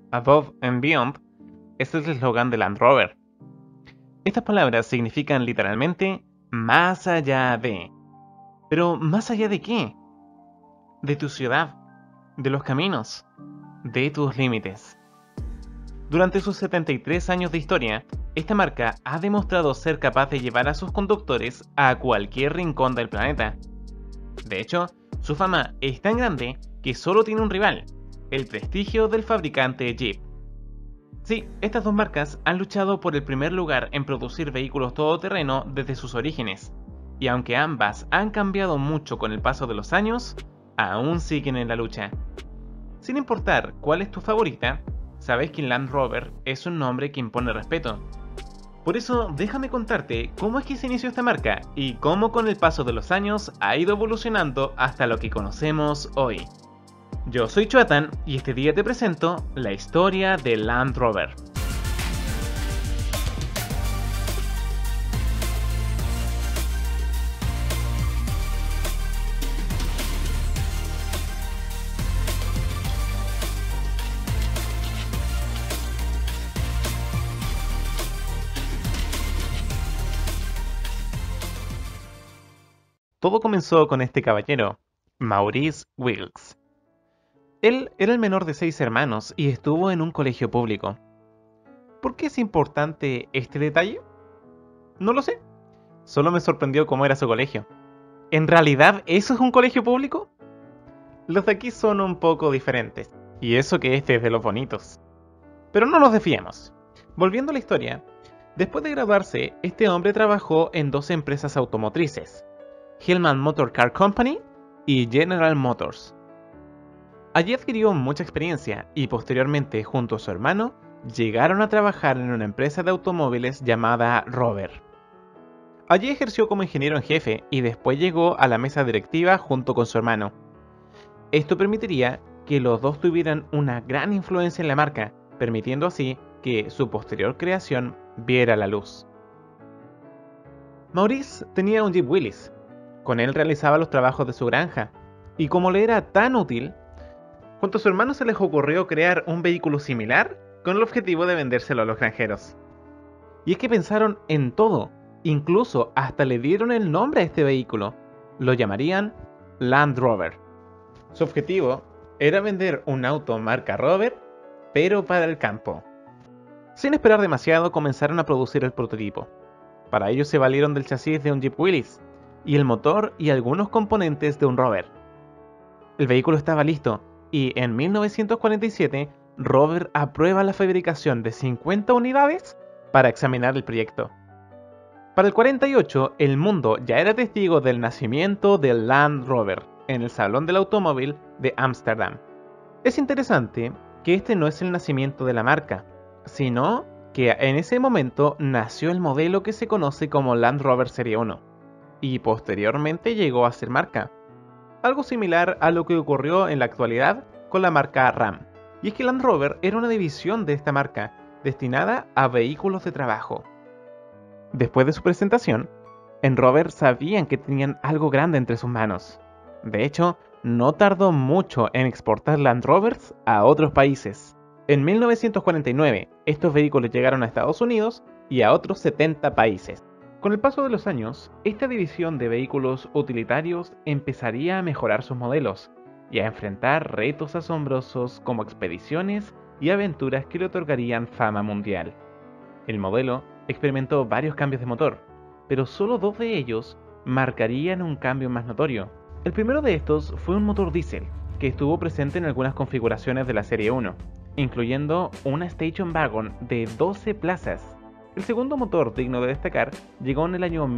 Above and Beyond es el eslogan de Land Rover. Estas palabras significan literalmente más allá de. Pero ¿más allá de qué? De tu ciudad, de los caminos, de tus límites. Durante sus 73 años de historia, esta marca ha demostrado ser capaz de llevar a sus conductores a cualquier rincón del planeta. De hecho, su fama es tan grande que solo tiene un rival, el prestigio del fabricante Jeep. Sí, estas dos marcas han luchado por el primer lugar en producir vehículos todoterreno desde sus orígenes, y aunque ambas han cambiado mucho con el paso de los años, aún siguen en la lucha. Sin importar cuál es tu favorita, sabes que Land Rover es un nombre que impone respeto. Por eso déjame contarte cómo es que se inició esta marca y cómo con el paso de los años ha ido evolucionando hasta lo que conocemos hoy. Yo soy Chuatan y este día te presento la historia de Land Rover. Todo comenzó con este caballero, Maurice Wilks. Él era el menor de 6 hermanos y estuvo en un colegio público. ¿Por qué es importante este detalle? No lo sé. Solo me sorprendió cómo era su colegio. ¿En realidad eso es un colegio público? Los de aquí son un poco diferentes. Y eso que este es de los bonitos. Pero no nos desfiemos. Volviendo a la historia, después de graduarse, este hombre trabajó en dos empresas automotrices, Hillman Motor Car Company y General Motors. Allí adquirió mucha experiencia y posteriormente, junto a su hermano, llegaron a trabajar en una empresa de automóviles llamada Rover. Allí ejerció como ingeniero en jefe y después llegó a la mesa directiva junto con su hermano. Esto permitiría que los dos tuvieran una gran influencia en la marca, permitiendo así que su posterior creación viera la luz. Maurice tenía un Jeep Willys. Con él realizaba los trabajos de su granja, y como le era tan útil, junto a su hermano se les ocurrió crear un vehículo similar con el objetivo de vendérselo a los granjeros. Y es que pensaron en todo, incluso hasta le dieron el nombre a este vehículo. Lo llamarían Land Rover. Su objetivo era vender un auto marca Rover, pero para el campo. Sin esperar demasiado comenzaron a producir el prototipo. Para ello se valieron del chasis de un Jeep Willys, y el motor y algunos componentes de un Rover. El vehículo estaba listo, y en 1947 Rover aprueba la fabricación de 50 unidades para examinar el proyecto. Para el 48 el mundo ya era testigo del nacimiento del Land Rover en el Salón del Automóvil de Ámsterdam. Es interesante que este no es el nacimiento de la marca, sino que en ese momento nació el modelo que se conoce como Land Rover Serie 1 y posteriormente llegó a ser marca. Algo similar a lo que ocurrió en la actualidad con la marca Ram. Y es que Land Rover era una división de esta marca, destinada a vehículos de trabajo. Después de su presentación, en Rover sabían que tenían algo grande entre sus manos. De hecho, no tardó mucho en exportar Land Rovers a otros países. En 1949, estos vehículos llegaron a Estados Unidos y a otros 70 países. Con el paso de los años, esta división de vehículos utilitarios empezaría a mejorar sus modelos y a enfrentar retos asombrosos como expediciones y aventuras que le otorgarían fama mundial. El modelo experimentó varios cambios de motor, pero solo dos de ellos marcarían un cambio más notorio. El primero de estos fue un motor diésel, que estuvo presente en algunas configuraciones de la Serie 1, incluyendo una Station Wagon de 12 plazas. El segundo motor digno de destacar llegó en el año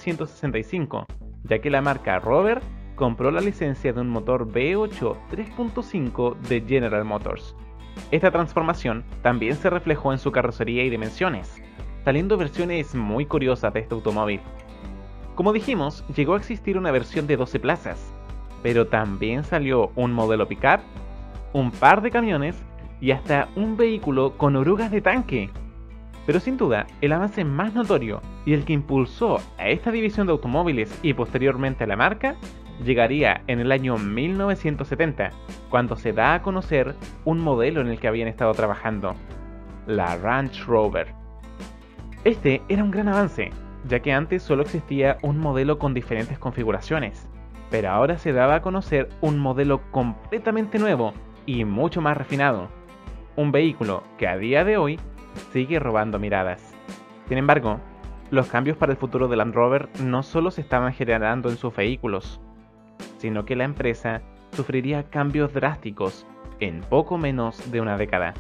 1965, ya que la marca Rover compró la licencia de un motor V8 3.5 de General Motors. Esta transformación también se reflejó en su carrocería y dimensiones, saliendo versiones muy curiosas de este automóvil. Como dijimos, llegó a existir una versión de 12 plazas, pero también salió un modelo pickup, un par de camiones y hasta un vehículo con orugas de tanque. Pero sin duda, el avance más notorio y el que impulsó a esta división de automóviles y posteriormente a la marca, llegaría en el año 1970, cuando se da a conocer un modelo en el que habían estado trabajando, la Range Rover. Este era un gran avance, ya que antes solo existía un modelo con diferentes configuraciones, pero ahora se daba a conocer un modelo completamente nuevo y mucho más refinado, un vehículo que a día de hoy sigue robando miradas. Sin embargo, los cambios para el futuro de Land Rover no solo se estaban generando en sus vehículos, sino que la empresa sufriría cambios drásticos en poco menos de una década.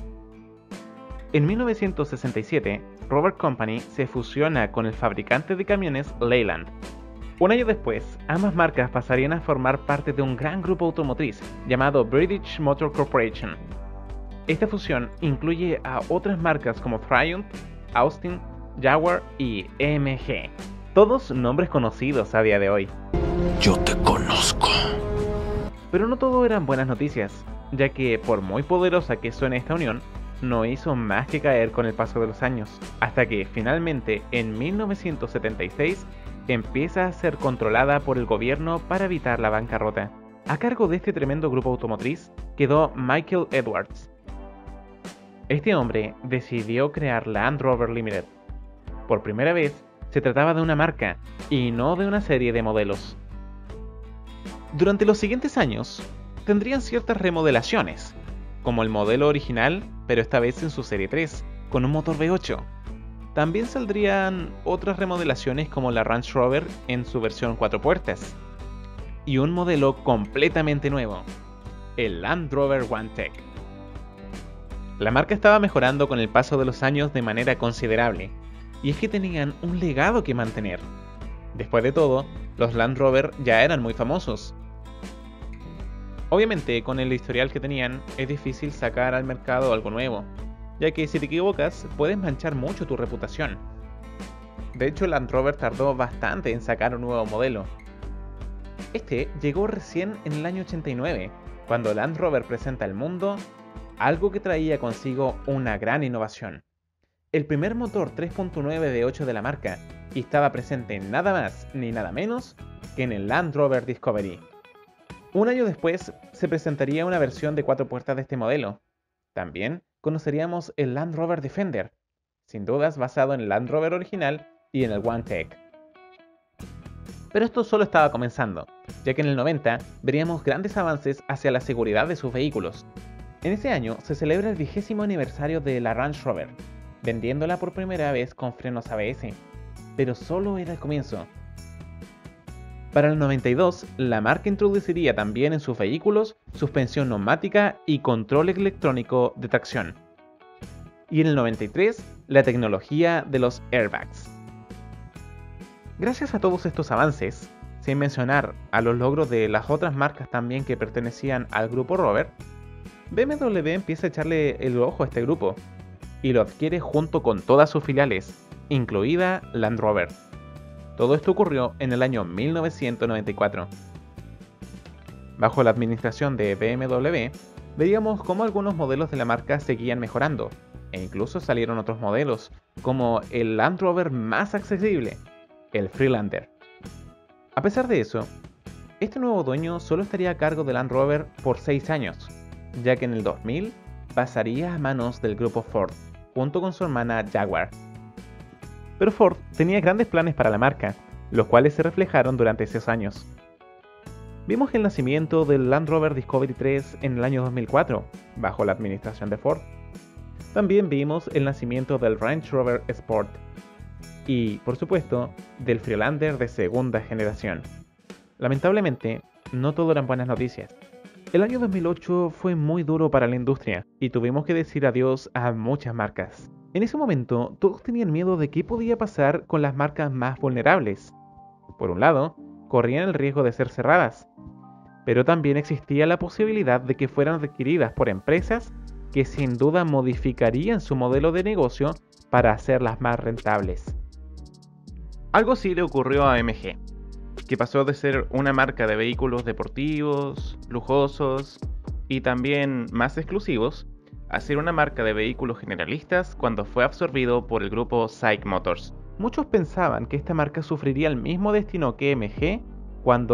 En 1967, Rover Company se fusiona con el fabricante de camiones Leyland. Un año después, ambas marcas pasarían a formar parte de un gran grupo automotriz llamado British Motor Corporation. Esta fusión incluye a otras marcas como Triumph, Austin, Jaguar y AMG, todos nombres conocidos a día de hoy. Yo te conozco. Pero no todo eran buenas noticias, ya que por muy poderosa que suene esta unión, no hizo más que caer con el paso de los años, hasta que finalmente en 1976 empieza a ser controlada por el gobierno para evitar la bancarrota. A cargo de este tremendo grupo automotriz quedó Michael Edwards. Este hombre decidió crear Land Rover Limited. Por primera vez, se trataba de una marca y no de una serie de modelos. Durante los siguientes años, tendrían ciertas remodelaciones, como el modelo original, pero esta vez en su serie 3, con un motor V8. También saldrían otras remodelaciones como la Range Rover en su versión 4 puertas, y un modelo completamente nuevo, el Land Rover OneTech. La marca estaba mejorando con el paso de los años de manera considerable, y es que tenían un legado que mantener. Después de todo, los Land Rover ya eran muy famosos. Obviamente, con el historial que tenían, es difícil sacar al mercado algo nuevo, ya que si te equivocas, puedes manchar mucho tu reputación. De hecho, Land Rover tardó bastante en sacar un nuevo modelo. Este llegó recién en el año 89, cuando Land Rover presenta al mundo algo que traía consigo una gran innovación. El primer motor 3.9 V8 de la marca, y estaba presente nada más ni nada menos que en el Land Rover Discovery. Un año después se presentaría una versión de 4 puertas de este modelo. También conoceríamos el Land Rover Defender, sin dudas basado en el Land Rover original y en el OneTech. Pero esto solo estaba comenzando, ya que en el 90 veríamos grandes avances hacia la seguridad de sus vehículos. En ese año se celebra el 20º aniversario de la Range Rover, vendiéndola por primera vez con frenos ABS, pero solo era el comienzo. Para el 92, la marca introduciría también en sus vehículos suspensión neumática y control electrónico de tracción. Y en el 93, la tecnología de los airbags. Gracias a todos estos avances, sin mencionar a los logros de las otras marcas también que pertenecían al grupo Rover, BMW empieza a echarle el ojo a este grupo y lo adquiere junto con todas sus filiales, incluida Land Rover. Todo esto ocurrió en el año 1994. Bajo la administración de BMW, veíamos cómo algunos modelos de la marca seguían mejorando, e incluso salieron otros modelos, como el Land Rover más accesible, el Freelander. A pesar de eso, este nuevo dueño solo estaría a cargo de Land Rover por 6 años, ya que en el 2000 pasaría a manos del grupo Ford, junto con su hermana Jaguar. Pero Ford tenía grandes planes para la marca, los cuales se reflejaron durante esos años. Vimos el nacimiento del Land Rover Discovery 3 en el año 2004, bajo la administración de Ford. También vimos el nacimiento del Range Rover Sport y, por supuesto, del Freelander de segunda generación. Lamentablemente, no todo eran buenas noticias. El año 2008 fue muy duro para la industria y tuvimos que decir adiós a muchas marcas. En ese momento, todos tenían miedo de qué podía pasar con las marcas más vulnerables. Por un lado, corrían el riesgo de ser cerradas, pero también existía la posibilidad de que fueran adquiridas por empresas que sin duda modificarían su modelo de negocio para hacerlas más rentables. Algo sí le ocurrió a AMG, que pasó de ser una marca de vehículos deportivos, lujosos y también más exclusivos, a ser una marca de vehículos generalistas cuando fue absorbido por el grupo SAIC Motors. Muchos pensaban que esta marca sufriría el mismo destino que AMG cuando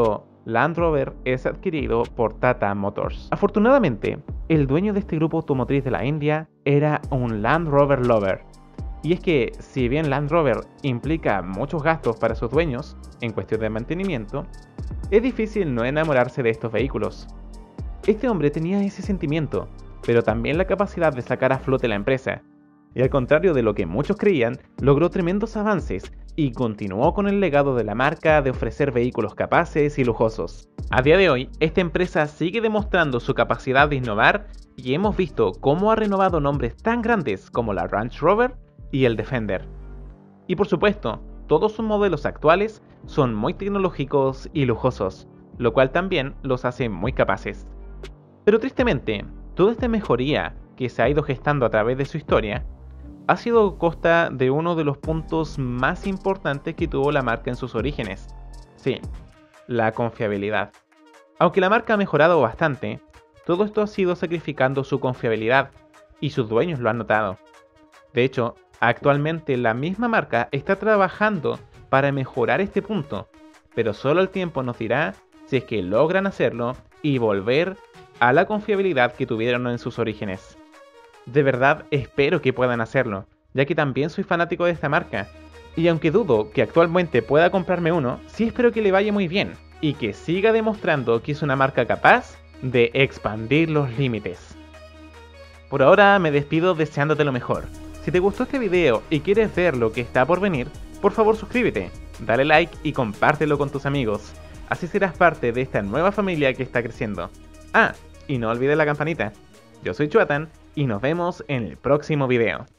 Land Rover es adquirido por Tata Motors. Afortunadamente, el dueño de este grupo automotriz de la India era un Land Rover lover. Y es que, si bien Land Rover implica muchos gastos para sus dueños en cuestión de mantenimiento, es difícil no enamorarse de estos vehículos. Este hombre tenía ese sentimiento, pero también la capacidad de sacar a flote la empresa. Y al contrario de lo que muchos creían, logró tremendos avances y continuó con el legado de la marca de ofrecer vehículos capaces y lujosos. A día de hoy, esta empresa sigue demostrando su capacidad de innovar y hemos visto cómo ha renovado nombres tan grandes como la Range Rover y el Defender. Y por supuesto, todos sus modelos actuales son muy tecnológicos y lujosos, lo cual también los hace muy capaces. Pero tristemente, toda esta mejoría que se ha ido gestando a través de su historia ha sido a costa de uno de los puntos más importantes que tuvo la marca en sus orígenes. Sí, la confiabilidad. Aunque la marca ha mejorado bastante, todo esto ha sido sacrificando su confiabilidad, y sus dueños lo han notado. De hecho, actualmente la misma marca está trabajando para mejorar este punto, pero solo el tiempo nos dirá si es que logran hacerlo y volver a la confiabilidad que tuvieron en sus orígenes. De verdad espero que puedan hacerlo, ya que también soy fanático de esta marca, y aunque dudo que actualmente pueda comprarme uno, sí espero que le vaya muy bien, y que siga demostrando que es una marca capaz de expandir los límites. Por ahora me despido deseándote lo mejor. Si te gustó este video y quieres ver lo que está por venir, por favor suscríbete, dale like y compártelo con tus amigos. Así serás parte de esta nueva familia que está creciendo. Ah, y no olvides la campanita. Yo soy Chuatan y nos vemos en el próximo video.